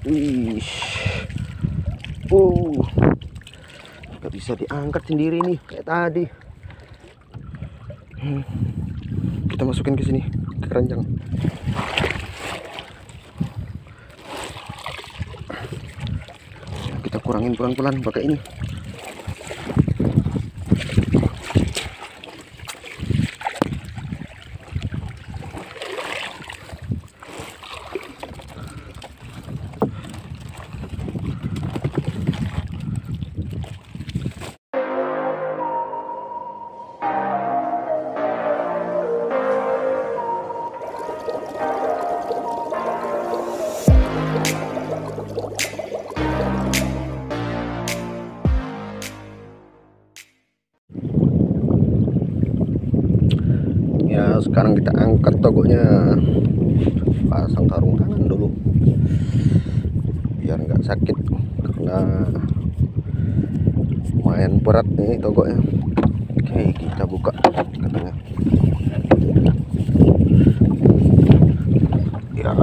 Wih, nggak bisa diangkat sendiri nih kayak tadi. Kita masukin ke sini, ke keranjang. Kita kurangin pelan-pelan pakai ini. Ya, sekarang kita angkat togonya. Pasang sarung tangan dulu biar nggak sakit karena lumayan berat nih togonya. Oke, kita buka katanya. Ya,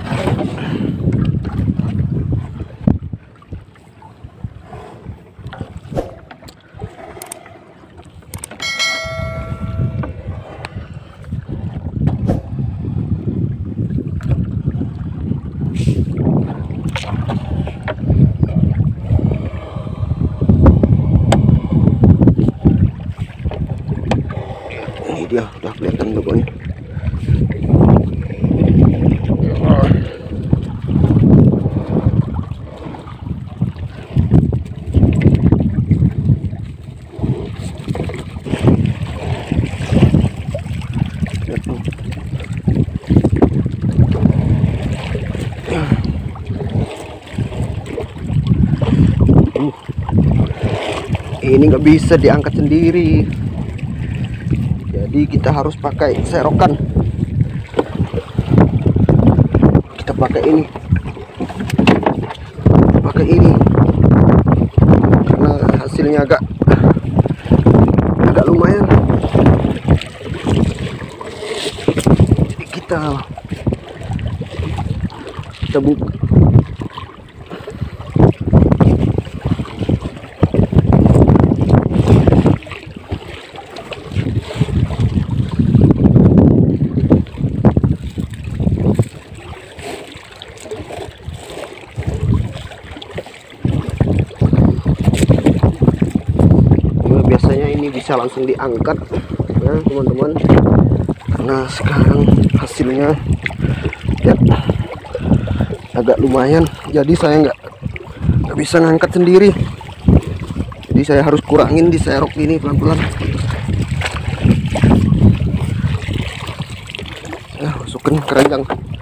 ini dia udah kelihatan togonya. Ini nggak bisa diangkat sendiri, jadi kita harus pakai serokan. Kita pakai ini karena hasilnya agak lumayan. Jadi kita buka. Biasanya ini bisa langsung diangkat ya teman-teman, karena sekarang hasilnya ya agak lumayan, jadi saya nggak bisa ngangkat sendiri, jadi saya harus kurangin diserok ini pelan-pelan ya. Masukin keranjang.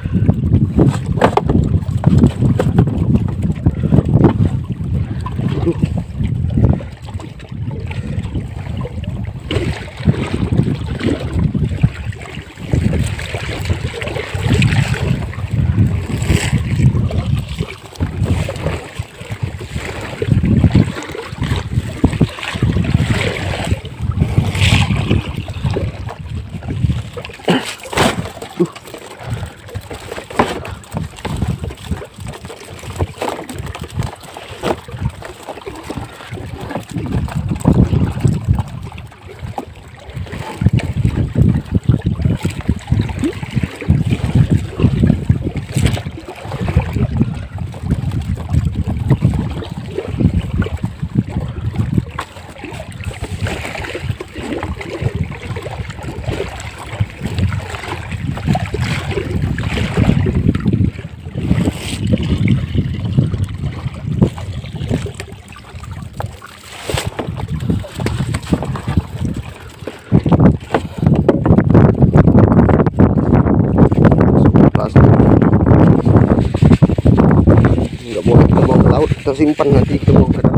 Nggak boleh kita bawa ke laut, kita simpan nanti kita bawa ke dalam.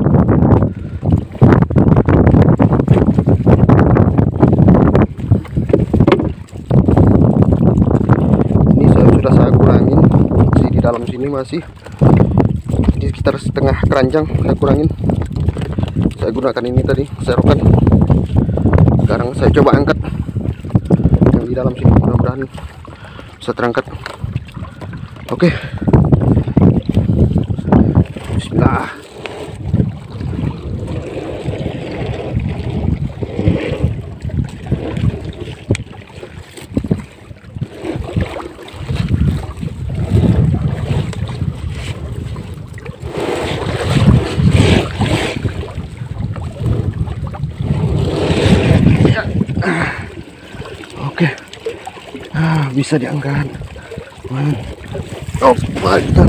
Ini saya kurangin, masih di dalam sini masih. Ini sekitar setengah keranjang saya kurangin. Saya gunakan ini tadi serokan. Sekarang saya coba angkat yang di dalam sini, mudah-mudahan bisa terangkat. Oke. Bismillah. Oke, bisa diangkat. Oh, mantap.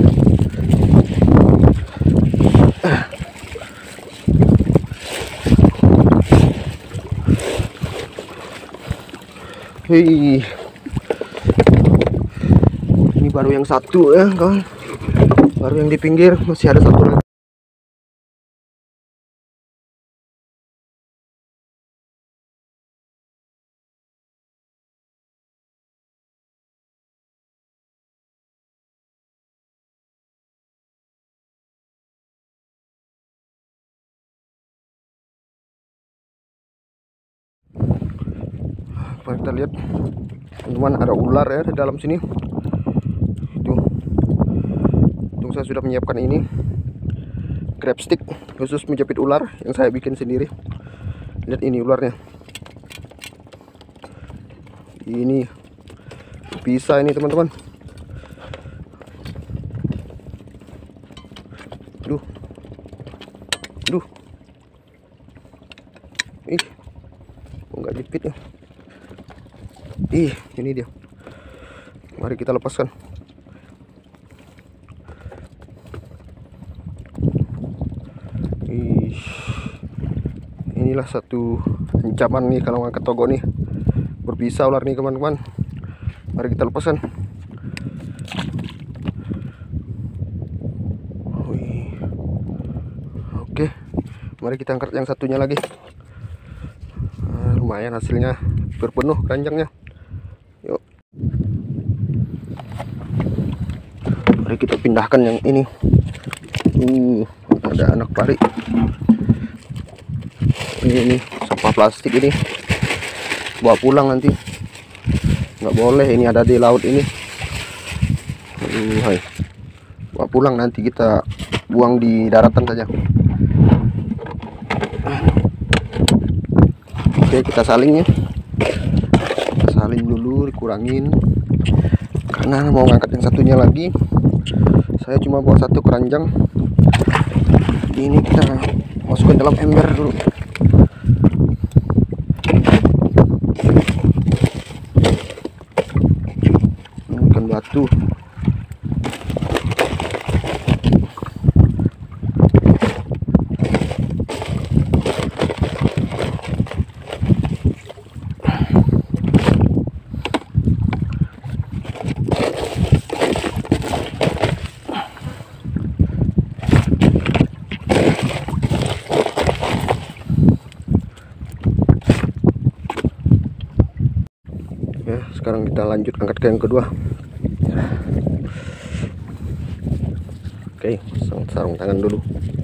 Hei, ini baru yang satu ya kawan, baru yang di pinggir, masih ada satu lagi. Kita lihat teman-teman, ada ular ya di dalam sini. Itu saya sudah menyiapkan ini grab stick khusus menjepit ular yang saya bikin sendiri. Lihat ini ularnya, ini bisa ini teman-teman. Duh, ih, nggak jepit ya. Ih, ini dia. Mari kita lepaskan. Ih, inilah satu ancaman nih kalau ngangkat togo nih. Berbisa ular nih teman-teman. Mari kita lepaskan. Oke, mari kita angkat yang satunya lagi. Lumayan hasilnya, berpenuh keranjangnya. Yuk, mari kita pindahkan yang ini. Ada anak pari. Ini sampah plastik ini, bawa pulang nanti. Nggak boleh ini ada di laut ini. Hai, bawa pulang nanti kita buang di daratan saja. Oke, kita saling ya. Kita salin dulu, dikurangin. Karena mau ngangkat yang satunya lagi, saya cuma bawa satu keranjang. Ini kita masukkan dalam ember dulu. Menggunakan batu. Ya, sekarang kita lanjut angkat ke yang kedua. Oke, pasang sarung tangan dulu.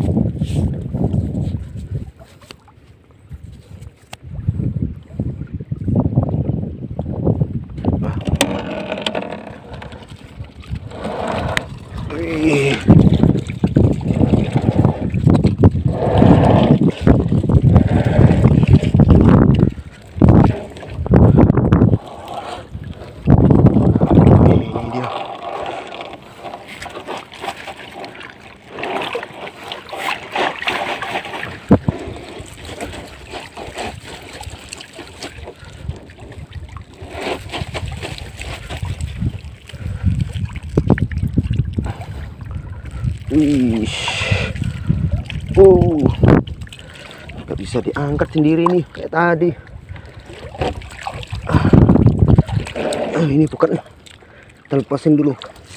Nggak bisa diangkat sendiri nih kayak tadi. Ini bukan, kita lepasin dulu.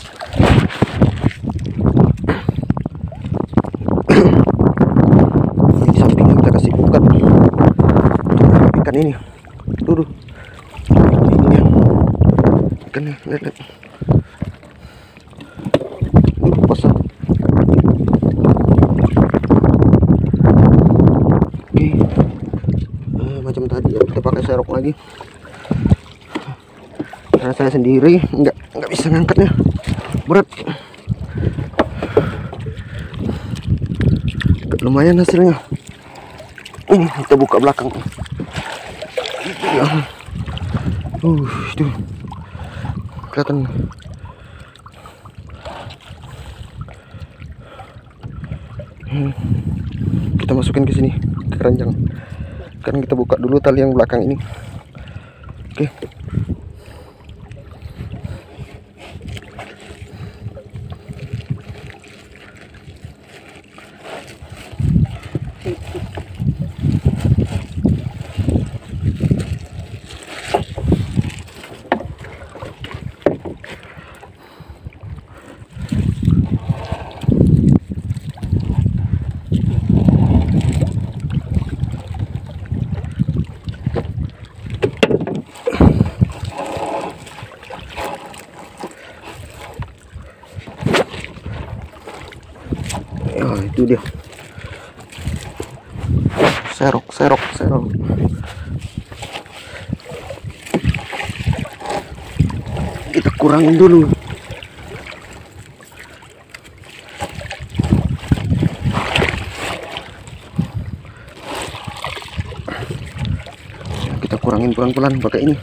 Ini di sampingnya kita kasih bukat ikan ini. Dulu ini dia ikannya, lihat. Pasang. Macam tadi ya, kita pakai serok lagi karena saya sendiri nggak bisa ngangkatnya, berat. lumayan hasilnya. Ini kita buka belakang. Ya. Itu kelihatan. Kita masukin ke sini, ke keranjang. Sekarang kita buka dulu tali yang belakang ini. Oke. Nah, itu dia. Serok. Kita kurangin dulu. Kita kurangin pelan-pelan pakai ini.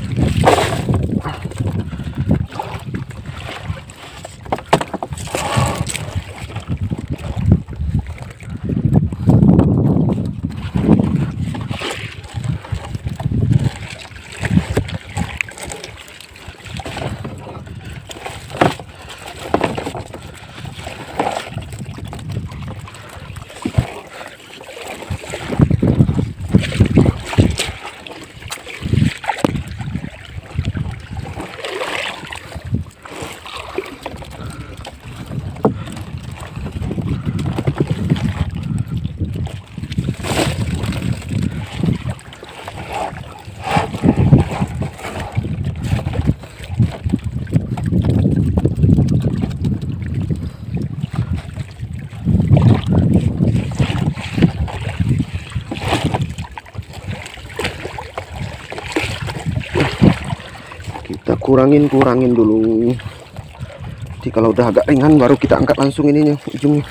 Kita kurangin dulu. Jadi kalau udah agak ringan baru kita angkat langsung ininya, ujungnya.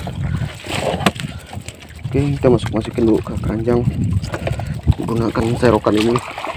Oke, kita masukin dulu ke keranjang menggunakan serokan ini.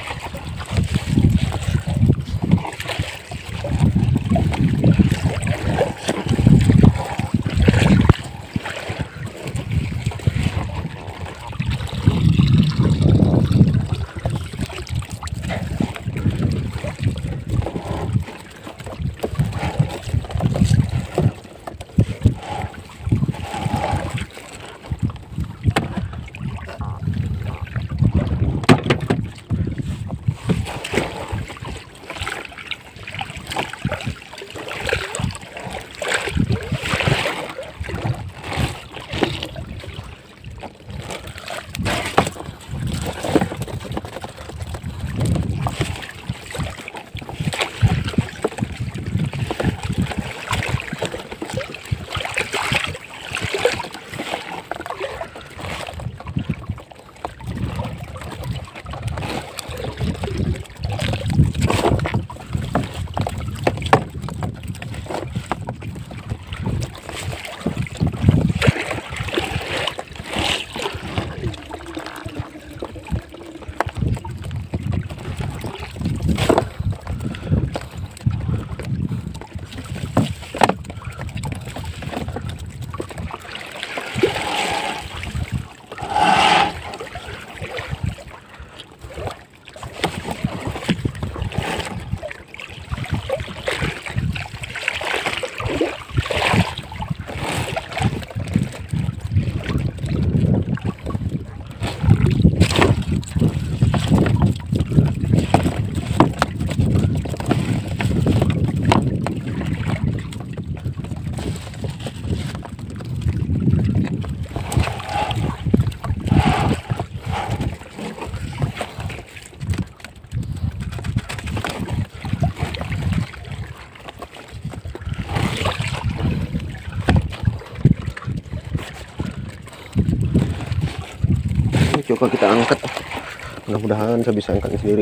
Coba kita angkat, mudah-mudahan saya bisa angkatnya sendiri.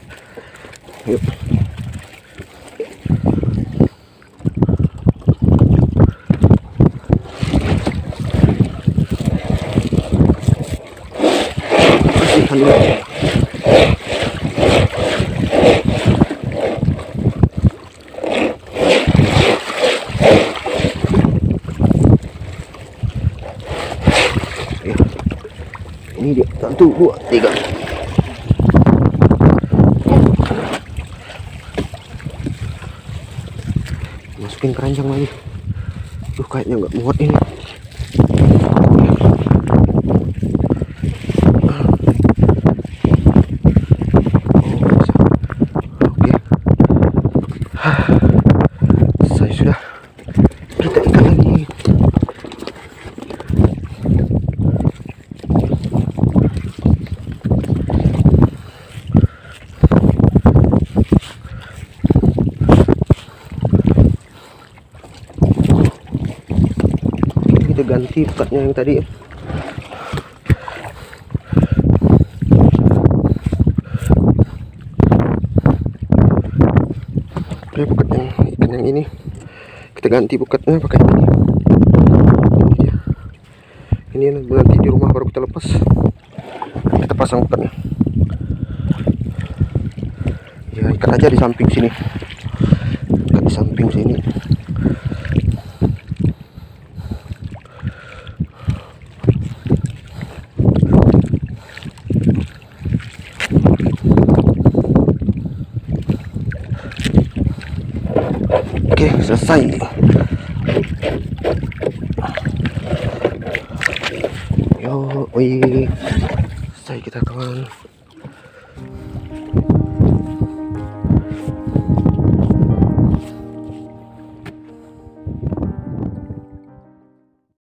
Yuk. patahan dulu. Ini dia, 1, 2, 3. Masukin keranjang lagi. Tuh kayaknya nggak muat ini. Oke, saya sudah. Kita ikat lagi. Kita ganti pekatnya yang tadi. Oke, pekat yang ikan yang ini kita ganti pekatnya pakai ini. Ini nanti di rumah baru kita lepas. Kita pasang pekatnya. Ya, ikat aja di samping sini. Ikat di samping sini. Oke, selesai. Yo, wih.